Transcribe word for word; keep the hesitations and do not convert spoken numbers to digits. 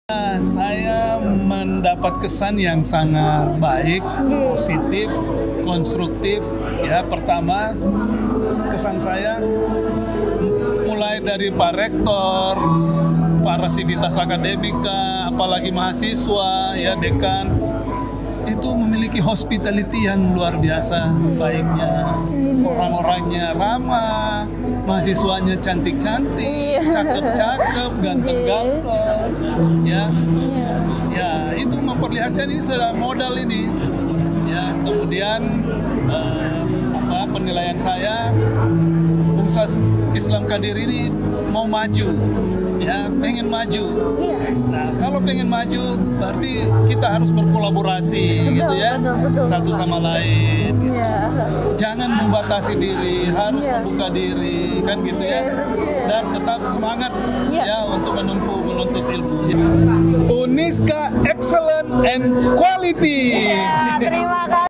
Saya mendapat kesan yang sangat baik, positif, konstruktif. Ya, pertama kesan saya mulai dari Pak Rektor, para sivitas akademika, apalagi mahasiswa, ya dekan, itu memiliki hospitality yang luar biasa baiknya. Orang-orangnya ramah, mahasiswanya cantik-cantik, cakep-cakep, ganteng-ganteng, ya, ya itu memperlihatkan ini sudah modal ini, ya. Kemudian eh, apa penilaian saya, bangsa Islam Kadiri ini mau maju, ya, pengen maju. Nah, kalau pengen maju, berarti kita harus berkolaborasi, betul, gitu ya, betul, betul, satu sama lain. Gitu. Ya. Jangan membatasi diri, harus ya. membuka diri, kan gitu ya. Dan tetap semangat ya, ya untuk menempuh menuntut ilmu. Ya. Uniska excellent and quality. Ya, terima kasih.